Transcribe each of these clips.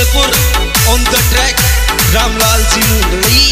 Udaipur on the track Ramlal ji Mundri.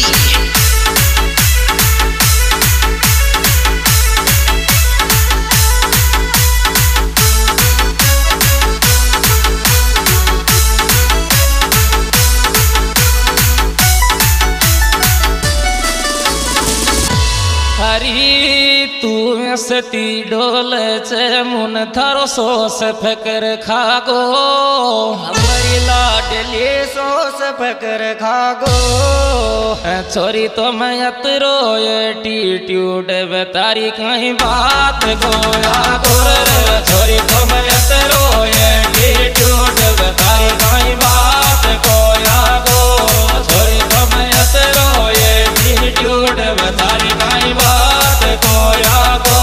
हरी तू सती डोल चे मुन थारो सोस फकर खागो हमारी लाडली सोस फकर खागो। छोरी तो मैं अतरो एटीट्यूड बतारी कहीं बात गोया गोर। छोरी तो मैं अतरो एटीट्यूड बतारी कहीं बात गोया गो। छोरी तो मैं अतरो एटीट्यूड बतारी कहीं बात गोया गो।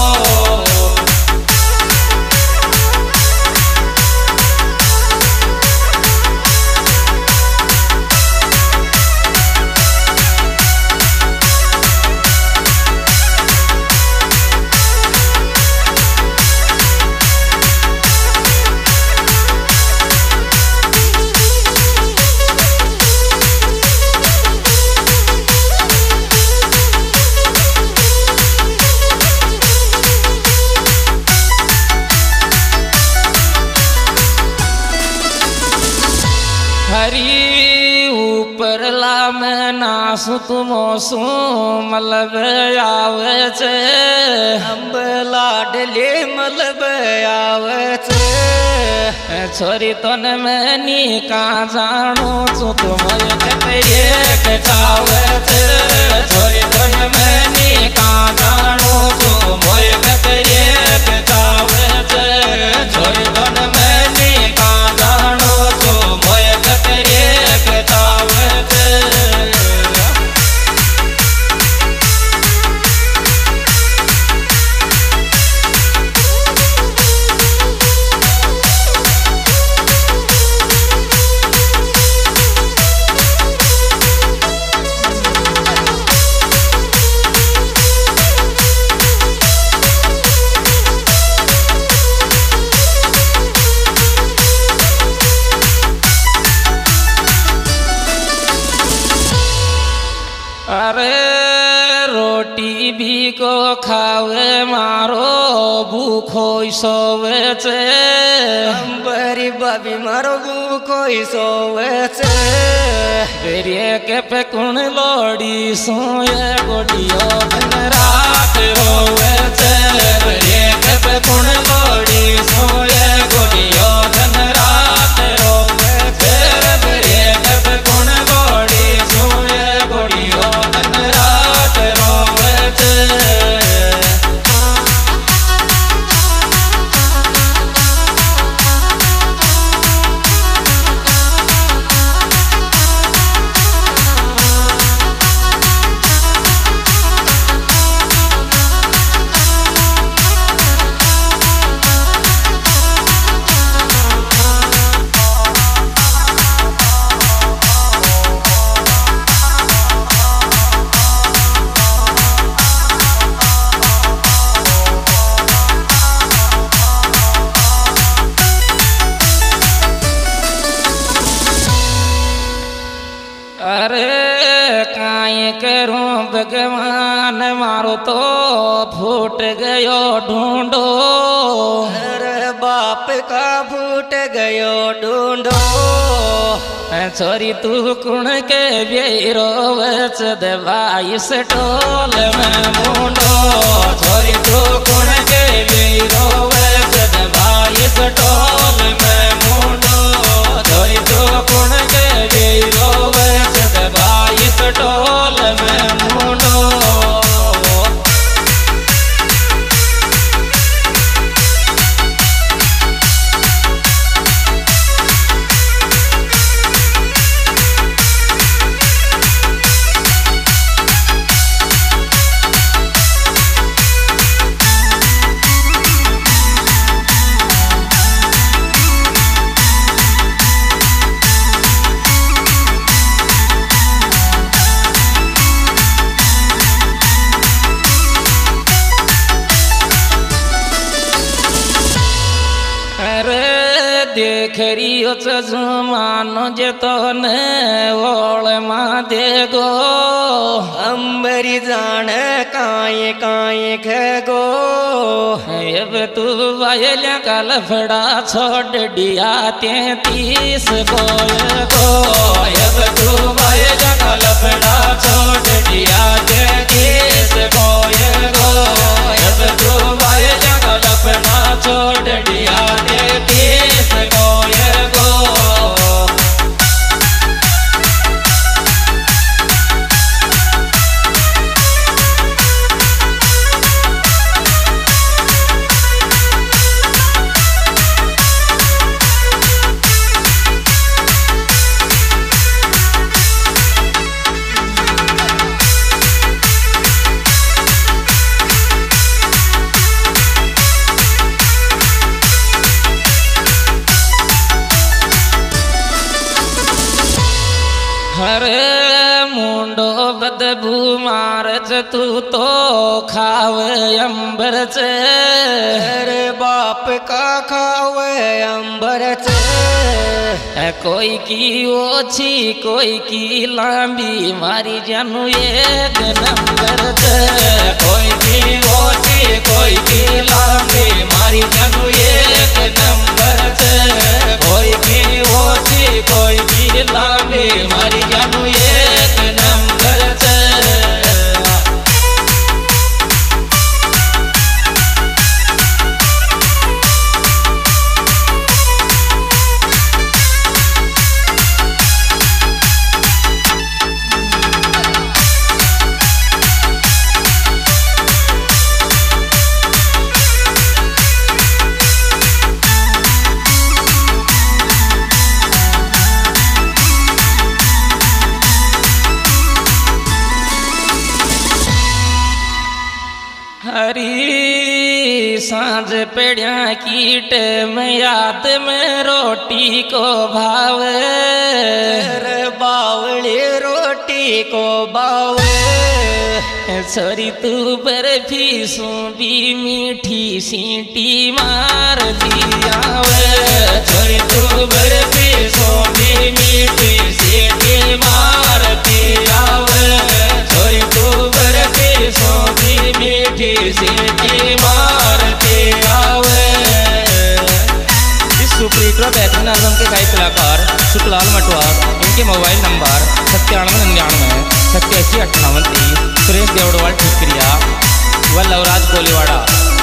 हरी ऊपर ला मैं नासु तुमोसु मलब आवे चे अम्ब लाडली मलब आवे चे। छोरी तोन मैं नी का जानू चु तुम के चावे चे। छोरी तोन मैं नी का जानू चु मोय के चावे चे। छोरी तोन मैं नी का जानू चु मोय के चावे चे। अरे रोटी भी को खावे मारो भूखो सोवे चे। अंबरी बाबी मारो भूखो सोवे चे। बेरिए के पे कुण लोड़ी सोए गोडियो दिन रात रोवे चे। बेरिए के पे कुण लोड़ी सोए गोडियो दिन रात रोवे चे। बेरिए के पे कुण लोड़ी सोए गोडियो दिन रात रोवे चे। अरे काई करूं भगवान मारो तो फूट गयो ढूंढो। अरे बाप का फूट गयो ढूंढो। छोरी तू कुण के बेरो वच दवाई से टोल में मुंडो। छोरी तू कुण के बेरो वच दवाई से टोल में मुंडो। छोरी तू कुण के बेरो वच दवाई से टोल में मुंडो। खरियो जुमानो जे तो ने ओल मा दे गो अंबरी जान काए काए खगो अब तू वायल्या का लफड़ा छोड़ दिया 33 बोल गो अब तू वायल्या का लफड़ा छोड़ दिया 33 बोल गो अब तू वायल्या का लफड़ा छोड़ दिया 33 बोल गो हरे मुंडो बदबू मारच तू तो खावे अंबर चे अरे बाप का खावे अंबर चे कोई की ओछी कोई की लांबी मारी जानू एक नंबर चे कोई की ओछी कोई की लांबी मारी जानू एक नंबर चे कोई की ओछी कोई की लांबी मारी जानू एक नंबर चे हरी सांझ पेड़िया कीट में याद में रोटी को भावे अरे बावली रोटी को बावे छोरी तू बर्फी सूबी मीठी सीटी मार दियावे छोरी तू बर्फी सूबी मीठी सीटी मार दियावे छोरी तू बर्फी सूबी मीठी सीटी मार दियावे। इस सुपरहिट बेहतरीन एल्बम के गायक कलाकार सुखलाल मटवार, इनके मोबाइल नंबर 9799 87 58 30, सुरेश देवड़वाल ठिकरिया व लवराज कोलीवाड़ा।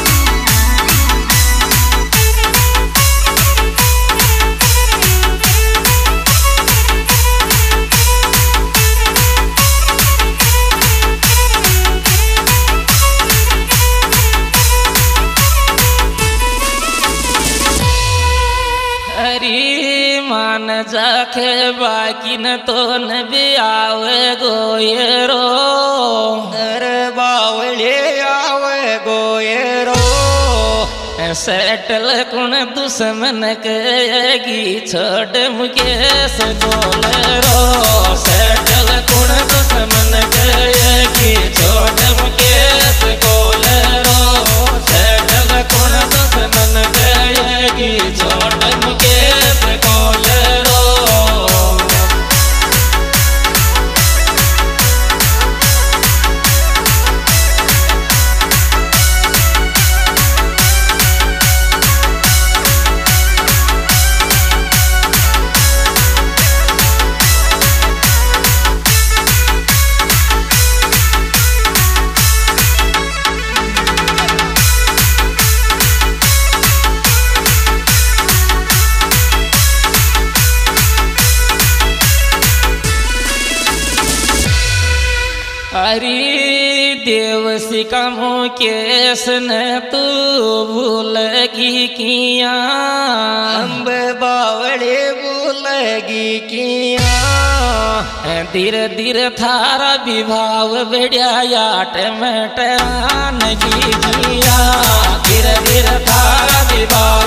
हरी मान जाके बाकी न तो न भी आवे गोयरो अरे बावली आवे गोयरो सेटल कुण दुश्मन कहेगी छोड़ मुकेश गोलरो सेटल कुण दुश्मन कहेगी छोड़ मुकेश गोलरो सेटल कुण दुश्मन कहेगी छोड़ मुकेश गोलरो। हरी देवसी का मुकेश ने तू भूलगी किया अम्ब बावली भूलगी किया धीरे धीरे थारा विभाव बेड़िया याट में टरान की किया धीरे धीरे थारा विभाव